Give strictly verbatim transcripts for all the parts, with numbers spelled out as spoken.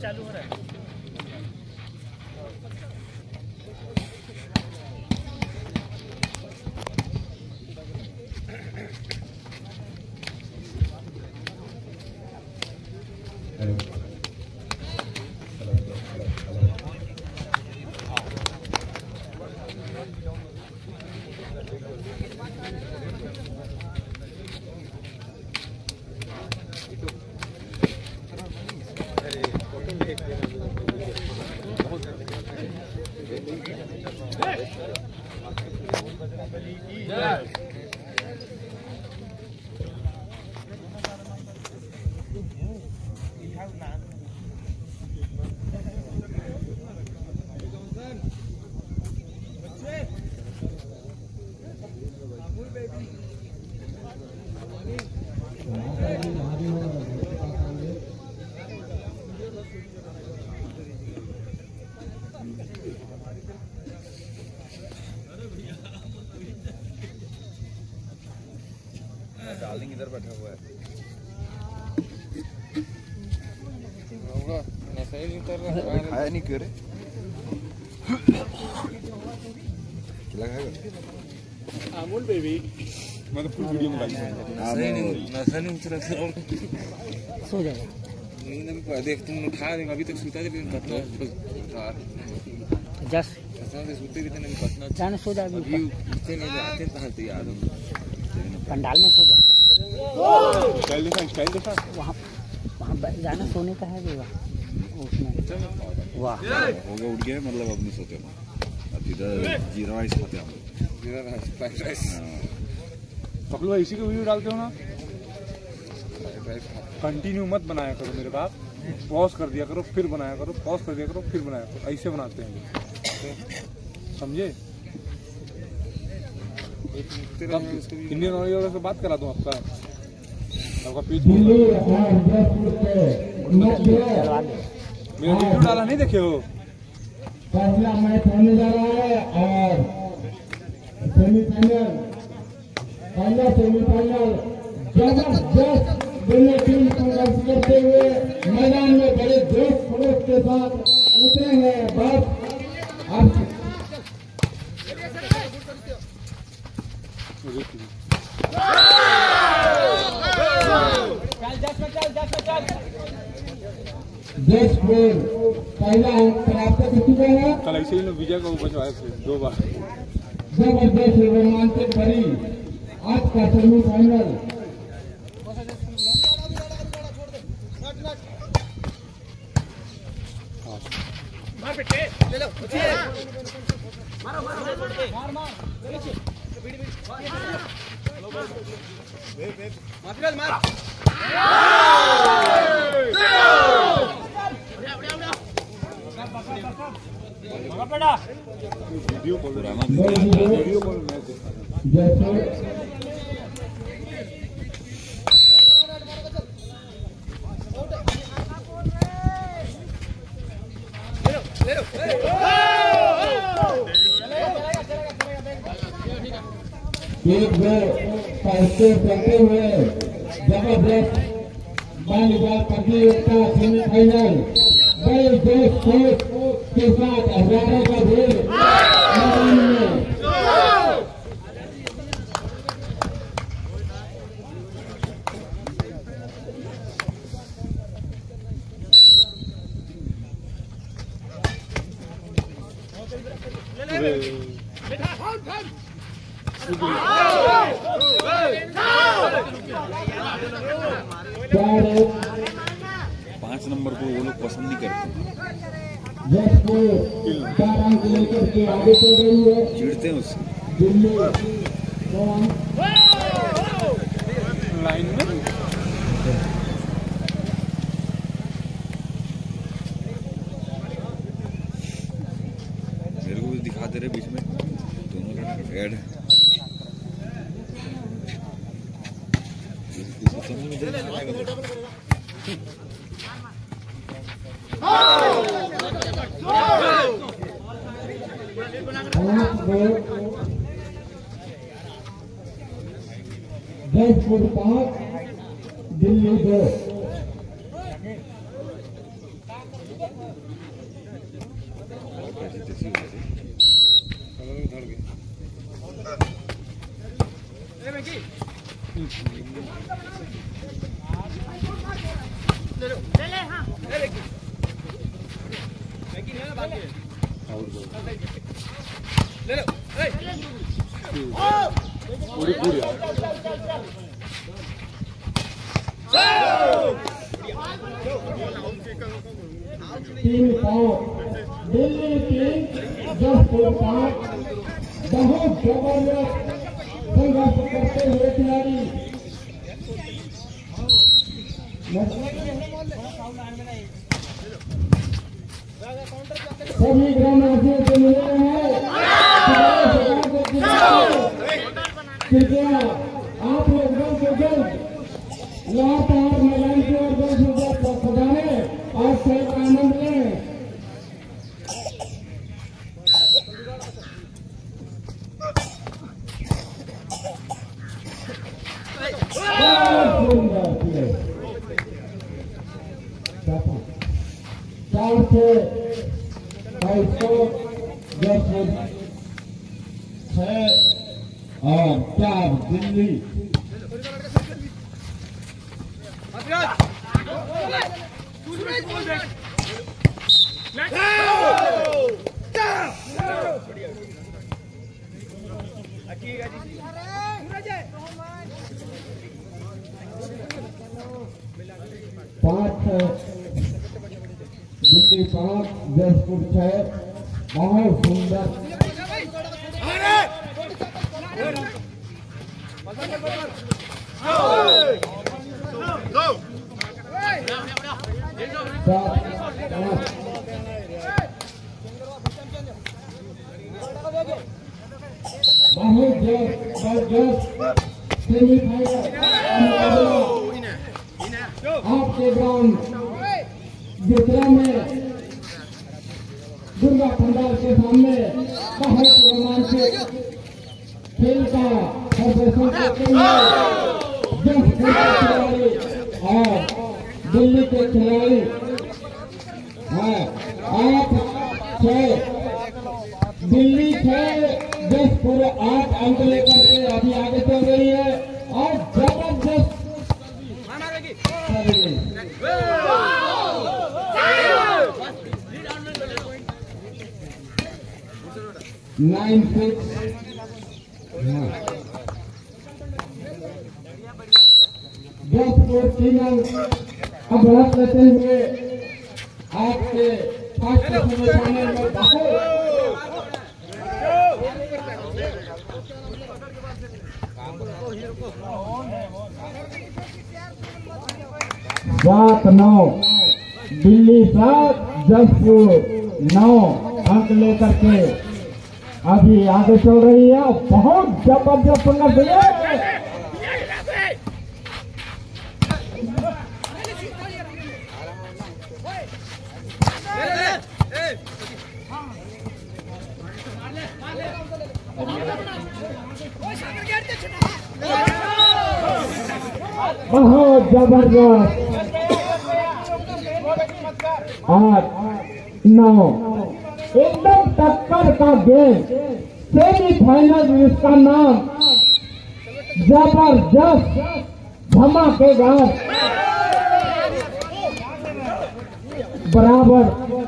चालू हो रहा है। डार्लिंग इधर बैठा हुआ है। होगा नशा ही नहीं कर रहा है। खाया नहीं क्यों रे? क्या खाएगा? अमूल बेबी मैं तो फुल वीडियो में डाली। नशा नहीं नशा नहीं उतरा सर और सो जाएगा। नींद में देख तुम उठा देंगे अभी तक सुता थे लेकिन कतना जस कसम से सोते भी थे लेकिन कतना जाने सो जा। अभी उठते नहीं आते तो याद हो पंडाल में सो जा। स्टाइल देखा स्टाइल देखा वहाँ वहाँ जाना सोने का है भी वहाँ उसमें। वाह हो गया उठ गया मतलब अब नहीं सोते हम अब इधर जीरा राइस खाते हम जीरा राइस फ्राइड राइस पकड़ो इसी को वीडियो डालते हो ना कंटिन्यू मत बनाया करो मेरे बाप पॉज कर दिया करो फिर बनाया करो पॉज कर दिया करो फिर बनाया करो ऐसे बनाते हैं समझे। इंडियन ऑयल वाले से बात करा दूं आपका आपका पेज मेरा वीडियो डाला नहीं देखे हो। पहला मैच होने जा रहा है और सेमीफाइनल पहला सेमीफाइनल जबरदस्त दोनों टीम संघर्ष करते हुए मैदान में बड़े जोश खरोश के साथ उतरे हैं। बस अब देश में पहला अंक प्राप्त कर चुके हैं। कल ऐसे ही लोग विजय को बचवाए थे दो बार। जबरदस्त रोमांचक भरी आज का सेमीफाइनल मारो मारो मार मार मार video call video call match देखा एक दो पैसे चलते हुए जबरदस्त वॉलीबॉल प्रतियोगिता सेमीफाइनल बड़े जोश खरोश के साथ हजारों का भीड़ मैदान में पांच नंबर को वो लोग पसंद नहीं करते जसपुर चार अंक लेकर के आगे चल रही है। चिढ़ते हैं उससे दिल्ली लाइन में मेरे को भी दिखा दे रहे बीच में दोनों रेड जयपुर पांच दिल्ली दो। पूरी पूरी तीन पाँच दिल्ली तीन जसपुर पाँच बहुत जबरदस्त संघर्ष करते हुए खिलाड़ी सभी ग्रामवासियों से मिल रहे हैं। कृपया आप लोग जल्द से जल्द लगातार मैदान की ओर जल्द से जल्द सजाने और खेल का आनंद लें। चार से बाईस सौ जयपुर छह और चार दिल्ली। पाँच दिल्ली पाँच जयपुर छह बहुत सुंदर बहुत जबरदस्त सेमीफाइनल आपके ग्राउंड जितना में दुर्गा पंडाल के सामने बहुत रोमांचक खेल का प्रदर्शन करते हुए खिलाड़ी और दिल्ली के खिलाड़ी हैं। आप छह दिल्ली छह जसपुर आठ अंक लेकर के अभी आगे चल रही है और जबरदस्त नाइन सिक्स जसपुर तीन अब बढ़त लेते हुए आपके फर्स्ट सेमीफाइनल में बहुत सात नौ दिल्ली सात जसपुर नौ अंक लेकर के अभी आगे चल रही है। बहुत जबरदस्त संघर्ष है। बहुत जबरदस्त आठ नौ एकदम टक्कर का गेम सेमीफाइनल जिसका नाम जबरदस्त धमाकेदार बराबर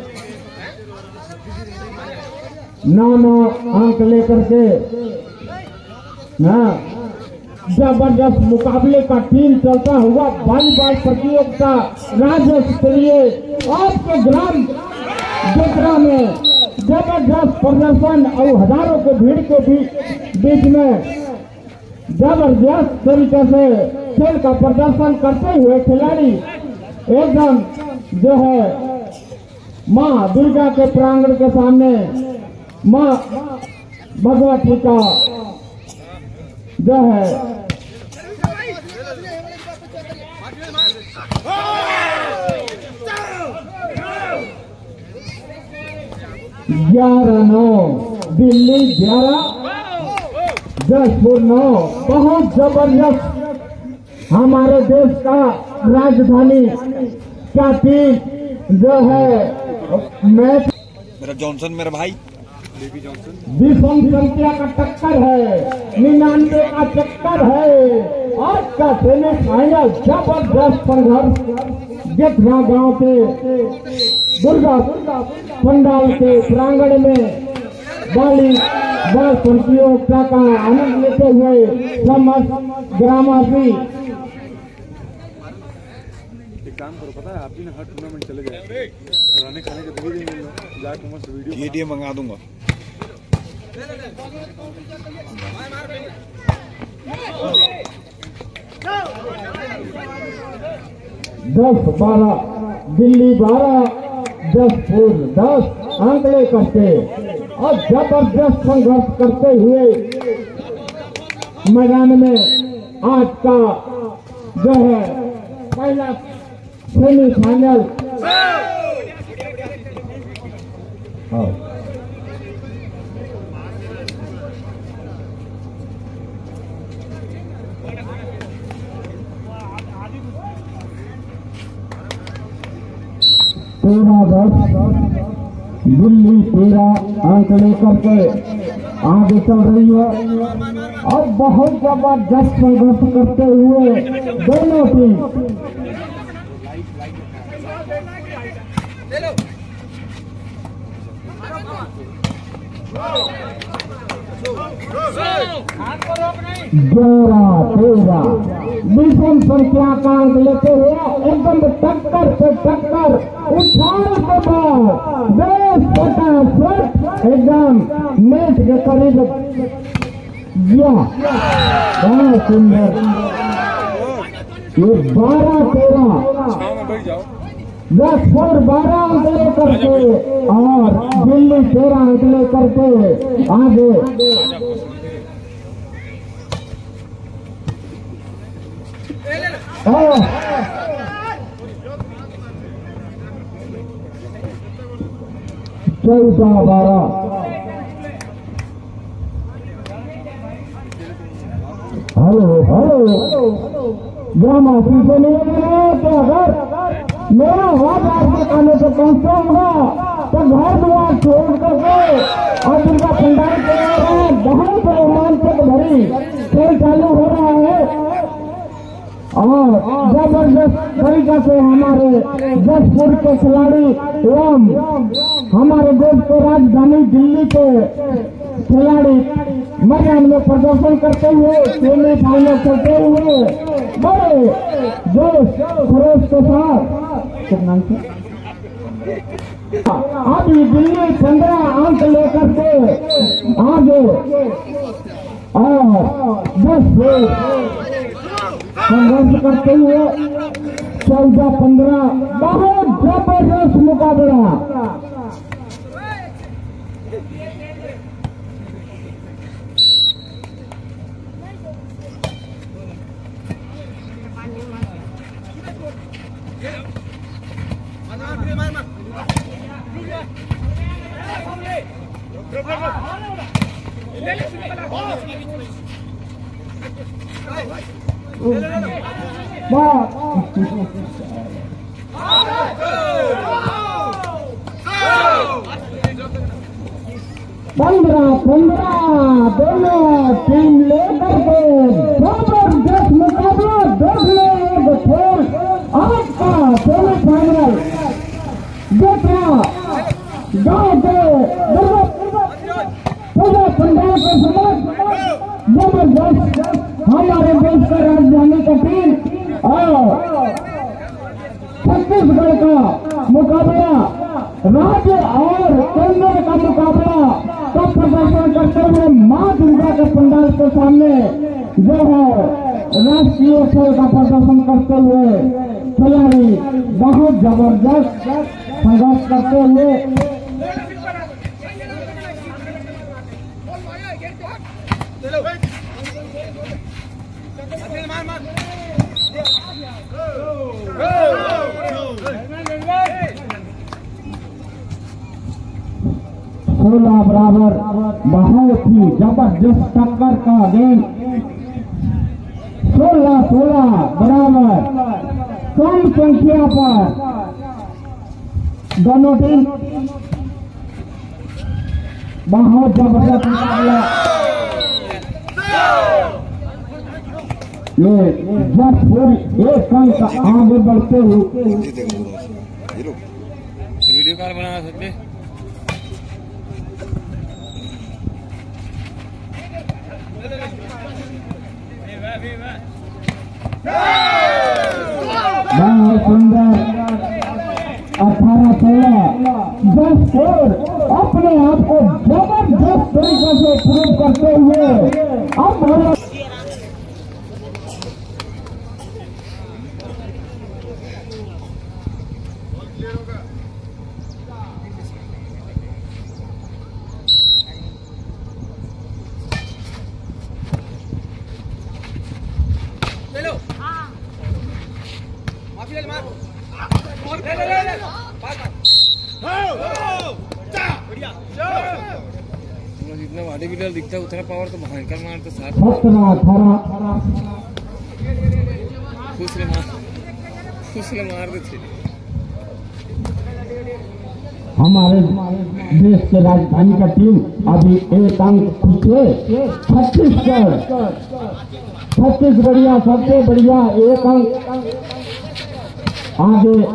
नौ नौ अंक लेकर के हाँ जबरदस्त मुकाबले का टीम चलता हुआ वॉलीबॉल प्रतियोगिता राज्य स्तरीय आपके ग्राम जोतरा में जबरदस्त प्रदर्शन और हजारों के भीड़ के बीच में जबरदस्त तरीके से खेल का प्रदर्शन करते हुए खिलाड़ी एकदम जो है माँ दुर्गा के प्रांगण के सामने माँ भगवती का जो है ग्यारह नौ दिल्ली ग्यारह जसपुर नौ बहुत जबरदस्त हमारे देश का राजधानी का टीम जो है मैच मेरा जॉनसन मेरा भाई विषम संख्या का टक्कर है, निन्यानवे का चक्कर है। आज का सेमीफाइनल जबरदस्त संघर्ष जेठरा गांव के दुर्गा पंडाल के प्रांगण में बाली बल प्रतियोगिता का आनंद लेते हुए समस्त ग्रामवासी। एक काम करो, पता है आप भी ना हर टूर्नामेंट चले जाए, खाने खाने के दे देंगे, जाके मस्त वीडियो वीडियो मंगा दूंगा। दस बारह दिल्ली बारह जसपुर दस अंक लेकर के और जबरदस्त संघर्ष करते हुए मैदान में आज का जो है पहला सेमीफाइनल तेरह दस दिल्ली तेरह अंक लेकर के आगे चल रही है और बहुत जबरदस्त संघर्ष करते हुए दोनों टीम ग्यारह तेरह विषम संख्या का अंक लेते हुए एकदम टक्कर से टक्कर उछाल के बाद बेस फटाफट एकदम नेट के करीब गया। बहुत सुंदर ये बारह तेरह दस फोर बारह अंक लेकर के और दिल्ली तेरह अंक लेकर के आगे। चौदह बारह हेलो हेलो ग्राम ऑफिस से नहीं तो अगर मेरा आवाज आपके कानों से पहुंचता होगा तो घर द्वार छोड़ करके और दुर्गा पंडाल के बहुत रोमांचक भरी खेल चालू हो रहा है और जबरदस्त तरीका से हमारे जसपुर के खिलाड़ी एवं हमारे देश के राजधानी दिल्ली के खिलाड़ी मैदान में प्रदर्शन करते हुए सेमीफाइनल खेलते हुए बड़े जोश खरोश के साथ अभी दिल्ली पंद्रह अंक लेकर के आगे और दस संघर्ष करते हुए चौदह पंद्रह बहुत जबरदस्त मुकाबला। पंद्रह पंद्रह दोनों टीम लेकर के जबरदस्त मुकाबला देखने एक खेल आज का सेमीफाइनल जेठरा गांव के पूजा पंडाल के समझ जबरदस्त हमारे देश का राजधानी का टीम और छत्तीसगढ़ का मुकाबला राज्य और केंद्र का मुकाबला का प्रदर्शन करते हुए मां दुर्गा के पंडाल के सामने जो है राष्ट्रीय खेल का प्रदर्शन करते हुए खिलाड़ी बहुत जबरदस्त संघर्ष करते हुए सोलह बराबर बहुत ही जबरदस्त टक्कर का गेम। सोलह सोलह बराबर कम संख्या पर दोनों टीम बहुत जबरदस्त मुकाबला। ये जसपुर एक अंक आगे बढ़ते हुए। वीडियो कॉल बना सकते बहुत सुंदर अठारह सोलह जसपुर अपने आप को जबरदस्त तरीके से प्रूव करते हुए अब जितना बॉडी बिल्डर दिखता है उतना पावर तो भयंकर मारता साथ खुश ले मार खुश ले मार देते। हमारे देश के राजधानी का टीम अभी एक अंक पीछे छत्तीसगढ़ छत्तीसगढ़िया सबसे बढ़िया एक अंक आगे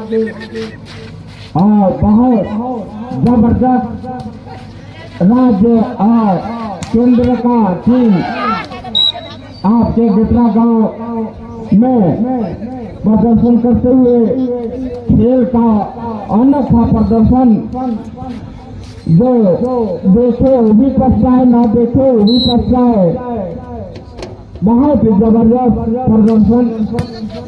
और बहुत जबरदस्त राज्य और केंद्र का टीम आपके गुटरा गांव में प्रदर्शन करते हुए खेल का अनोखा प्रदर्शन जो देखे वो भी पछताए ना देखे वो भी पछताए। बहुत ही जबरदस्त प्रदर्शन।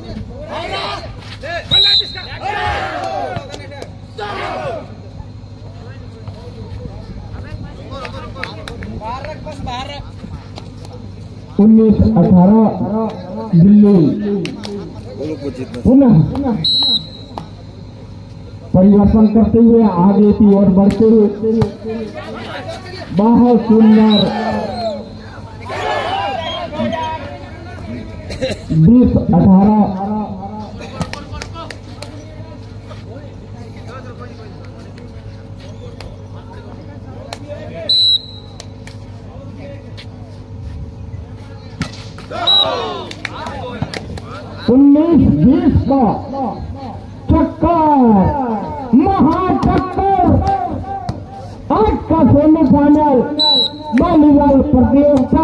उन्नीस अठारह दिल्ली पुनः परिवर्तन करते हुए आगे की ओर बढ़ते हुए बहुत सुंदर बीस अठारह उन्नीस बीस का चक्कर महाचक्कर आज का सेमीफाइनल वॉलीबॉल प्रतियोगिता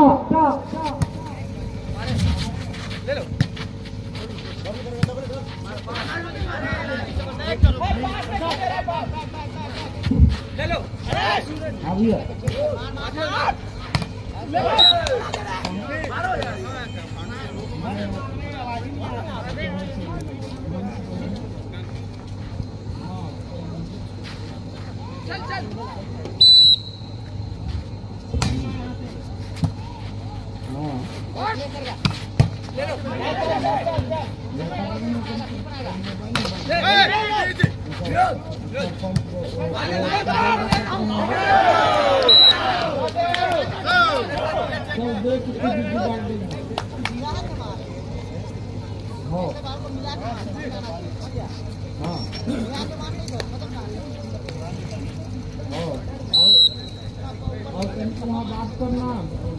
बात करना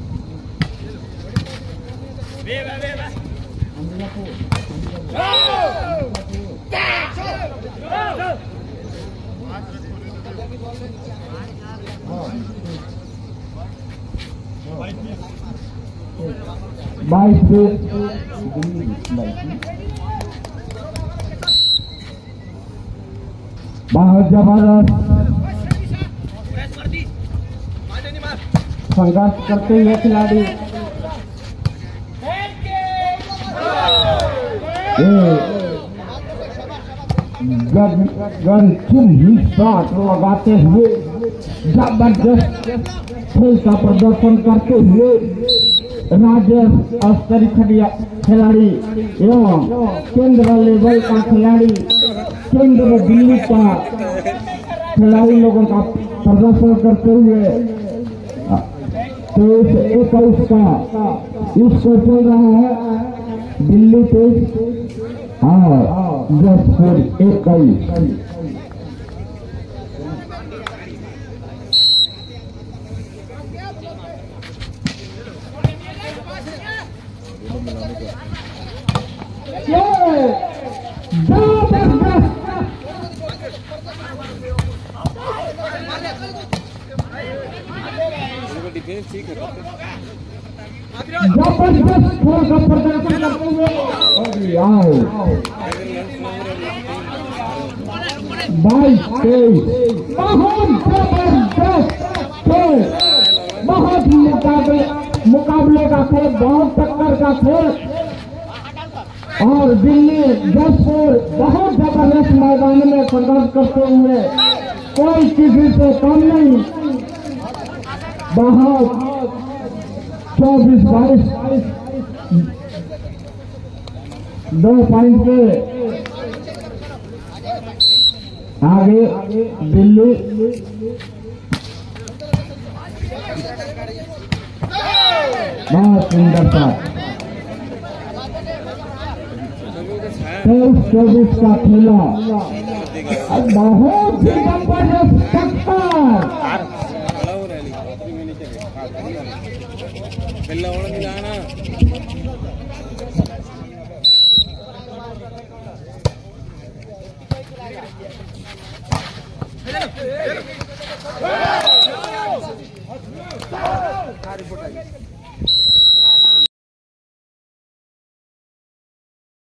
बाईस बहुत जबरदस्त संघर्ष करते हुए खिलाड़ी गनचुम ही शॉट लगाते हुए जबरदस्त खेल का प्रदर्शन करते हुए राज्य स्तरीय खिलाड़ी एवं केंद्र लेवल का खिलाड़ी केंद्र दिल्ली का खिलाड़ी लोगों का प्रदर्शन करते हुए तेईस इक्कीस का इसको चल रहा है दिल्ली तेईस और जसपुर इक्कीस। नहीं ठीक है जबरदस्त खेल का प्रदर्शन करते हुए और आओ बाईस तेईस बहुत जबरदस्त खेल, बहुत मुकाबले मुकाबले का खेल, बहुत टक्कर का खेल और दिल्ली जसपुर बहुत जबरदस्त मैदान में संघर्ष करते हुए कोई किसी से कम नहीं। बहुत चौबीस बाईस दो पॉइंट पे आगे दिल्ली। बहुत सुंदर था तेईस चौबीस का खेला, बहुत ही जबरदस्त टक्कर। पिल्ला और मिलाना Hey!